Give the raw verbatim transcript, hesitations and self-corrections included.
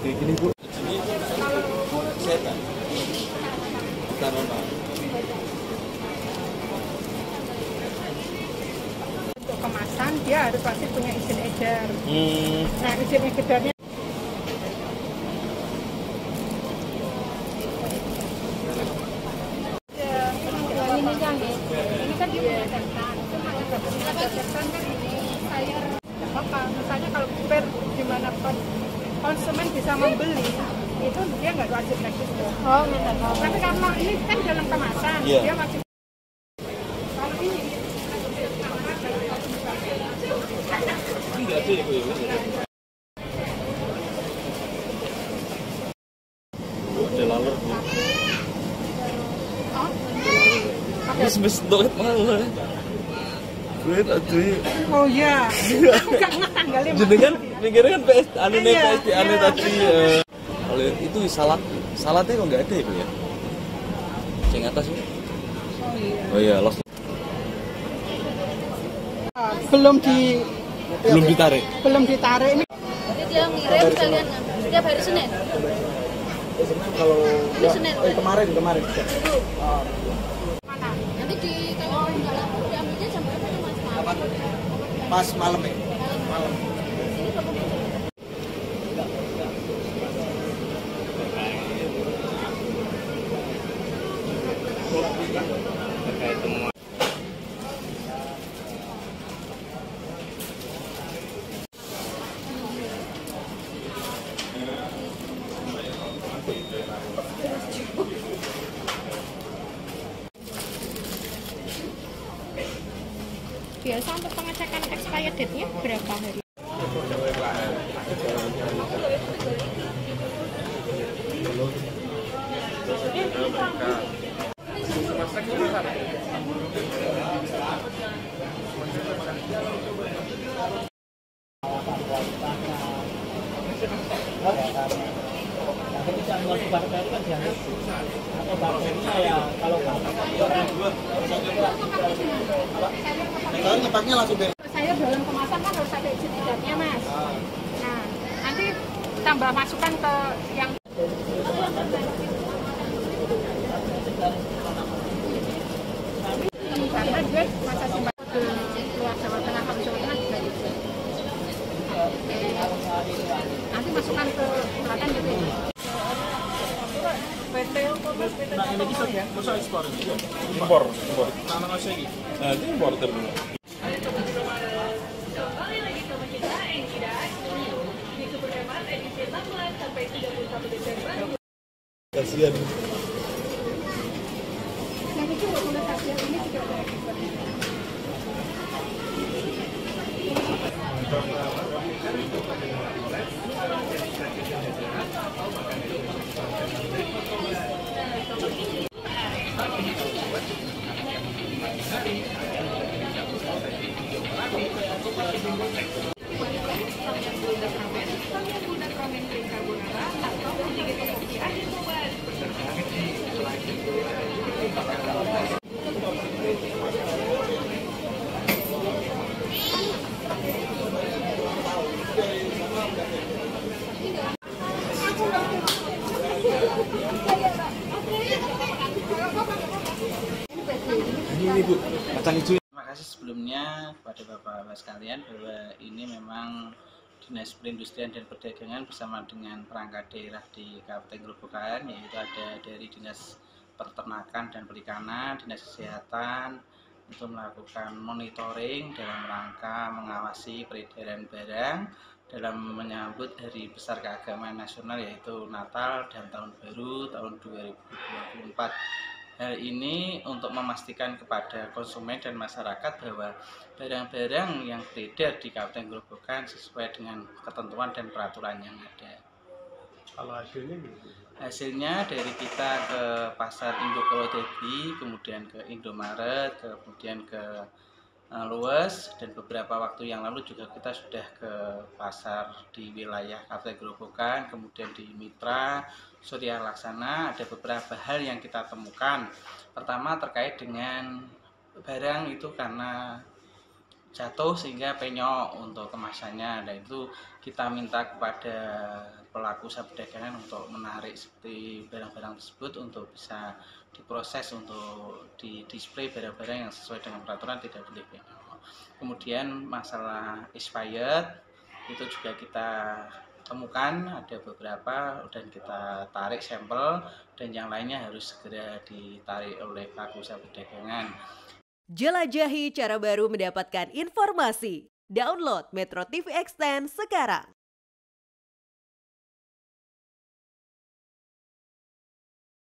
kayak gini Bu. Ini setan. Bukan memang. Untuk kemasan dia harus pasti punya izin edar. Hmm. Nah izin edarnya ini kan ini kan dia punya data. Kan ini saya apa? Misalnya kalau per gimana pun konsumen bisa membeli itu dia nggak wajib register. Oh, nggak tahu. Tapi karena ini kan dalam kemasan, yeah. Dia wajib. Kalau ini enggak sih itu ya. Ada laler. Oh. Wis wis dolet malah. Duit aduh. Oh iya. Aku enggak ngetanggalin. Jenengan mikirnya kan P S anu nih P S D anu iya. tadi. Kalau itu salat salatnya kok nggak ada ya Bu ya? Yang atas ini. Oh iya. Oh iya, los. Uh, belum di belum ditarik. Belum ditarik ini. Jadi dia ngirim kalian setiap hari Senin. Kalau Ini Senin. eh, kemarin kemarin. Oh. Mana? Nanti di kalau nggak laku diambilnya jam berapa tuh Mas? Kapan? Pas malam ya. Malam. Ini berapa? Biasa untuk pengecekan expired date-nya berapa hari? Kalau ngepaknya langsung dari Saya dalam kemasan kan harus ada izin edarnya Mas. Nah, nanti tambah masukkan ke yang karena dia masa simpan ke luar Jawa Tengah kalau Jawa Tengah juga gitu. Nanti masukkan ke belakang gitu ya. nah ini bisa ya, bisa ekspor. Impor, impor. Nah, nang iki. Nah, itu impor terus. Kasihan. Yang itu boleh kasihan ini juga ada ekspor. Ini Bu, kacang hijau. Terima kasih sebelumnya kepada Bapak-Bapak sekalian bahwa ini memang Dinas Perindustrian dan Perdagangan bersama dengan perangkat daerah di Kabupaten Grobogan, yaitu ada dari Dinas Peternakan dan Perikanan, Dinas Kesehatan untuk melakukan monitoring dalam rangka mengawasi peredaran barang dalam menyambut Hari Besar Keagamaan Nasional yaitu Natal dan Tahun Baru tahun dua ribu dua puluh empat. Hal ini untuk memastikan kepada konsumen dan masyarakat bahwa barang-barang yang beredar di Kabupaten Grobogan sesuai dengan ketentuan dan peraturan yang ada. Kalau hasilnya Hasilnya dari kita ke pasar Induk Purwodadi, kemudian ke Indomaret, kemudian ke uh, Luwes, dan beberapa waktu yang lalu juga kita sudah ke pasar di wilayah Kabupaten Grobogan, kemudian di Mitra, Surya Laksana. Ada beberapa hal yang kita temukan. Pertama terkait dengan barang itu karena jatuh sehingga penyok untuk kemasannya. Dan itu kita minta kepada pelaku usaha perdagangan untuk menarik seperti barang-barang tersebut untuk bisa diproses untuk di display barang-barang yang sesuai dengan peraturan, tidak boleh penyok. Kemudian masalah expired itu juga kita temukan ada beberapa dan kita tarik sampel, dan yang lainnya harus segera ditarik oleh pelaku usaha perdagangan. Jelajahi cara baru mendapatkan informasi. Download Metro T V Extend sekarang.